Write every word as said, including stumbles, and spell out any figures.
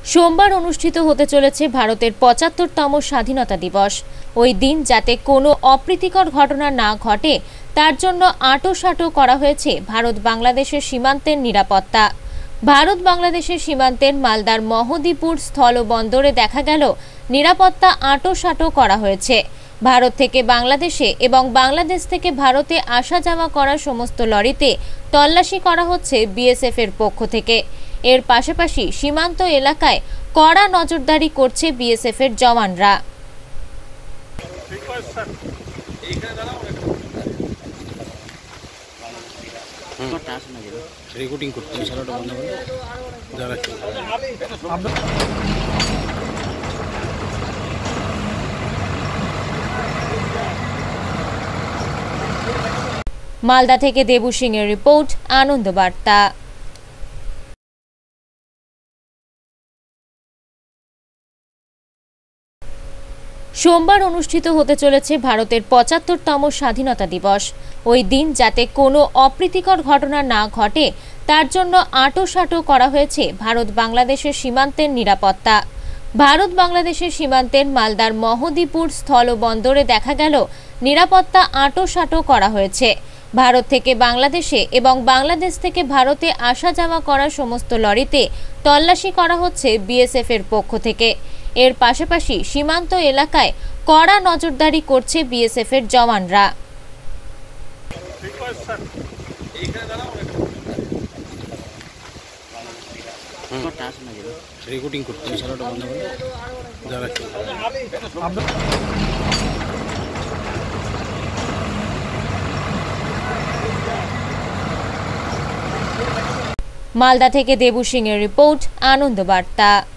সোমবার অনুষ্ঠিত হতে চলেছে ভারতের পঁচাত্তরতম স্বাধীনতা দিবস। ওই দিন যাতে কোনো অপ্রীতিকর ঘটনা না ঘটে তার জন্য আঁটোসাঁটো করা হয়েছে ভারত বাংলাদেশের সীমান্তের নিরাপত্তা। ভারত বাংলাদেশের সীমান্তের মালদার মহদীপুর স্থলবন্দরে দেখা গেল নিরাপত্তা আঁটোসাঁটো করা হয়েছে। ভারত থেকে বাংলাদেশে এবং বাংলাদেশ থেকে ভারতে আসা যাওয়া করা সমস্ত লরিতে তল্লাশি করা হচ্ছে বিএসএফ এর পক্ষ থেকে। এর পাশাপাশি সীমান্ত এলাকায় কড়া নজরদারি করছে বিএসএফ এর জওয়ানরা। রেকর্ডিং করতে সারাটা বন্ধ করে যারা মালদা থেকে দেবু সিং এর রিপোর্ট, আনন্দ বার্তা। সোমবার অনুষ্ঠিত হতে চলেছে ভারতের পঁচাত্তরতম স্বাধীনতা দিবস। ওই দিন যাতে কোনো অপ্রীতিকর ঘটনা না ঘটে তার জন্য আঁটোসাঁটো করা হয়েছে ভারত বাংলাদেশের সীমান্তের নিরাপত্তা। ভারত বাংলাদেশের সীমান্তের মালদার মহদীপুর স্থলবন্দরে দেখা গেল নিরাপত্তা আঁটোসাঁটো করা হয়েছে। ভারত থেকে বাংলাদেশে এবং বাংলাদেশ থেকে ভারতে আসা যাওয়া করা সমস্ত লরিতে তল্লাশি করা হচ্ছে বিএসএফ এর পক্ষ থেকে। এর পাশাপাশি সীমান্ত এলাকায় কড়া নজরদারি করছে বিএসএফ এর জওয়ানরা। রেকর্ডিং করতে সারাটা বন্ধ করে যারা মালদা থেকে দেবু সিং এর রিপোর্ট, আনন্দ বার্তা।